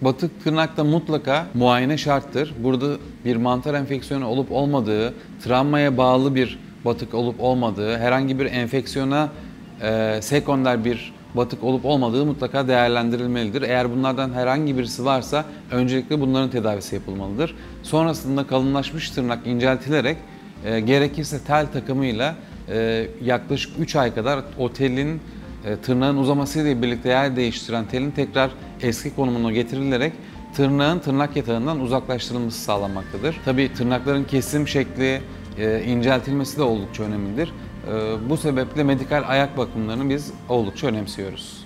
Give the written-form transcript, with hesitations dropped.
Batık tırnakta mutlaka muayene şarttır. Burada bir mantar enfeksiyonu olup olmadığı, travmaya bağlı bir batık olup olmadığı, herhangi bir enfeksiyona sekonder bir batık olup olmadığı mutlaka değerlendirilmelidir. Eğer bunlardan herhangi birisi varsa öncelikle bunların tedavisi yapılmalıdır. Sonrasında kalınlaşmış tırnak inceltilerek gerekirse tel takımıyla yaklaşık 3 ay kadar o telin tırnağın uzamasıyla birlikte yer değiştiren telin tekrar eski konumuna getirilerek tırnağın tırnak yatağından uzaklaştırılması sağlanmaktadır. Tabii tırnakların kesim şekli, inceltilmesi de oldukça önemlidir. Bu sebeple medikal ayak bakımlarını biz oldukça önemsiyoruz.